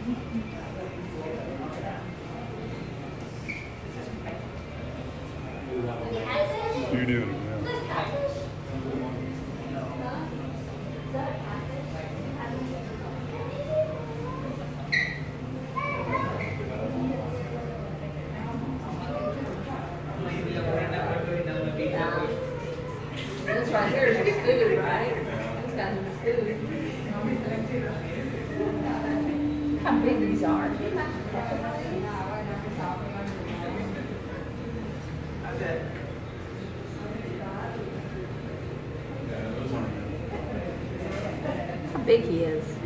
You doing? This right here is your food, right? This got his food. How big these are. How big he is.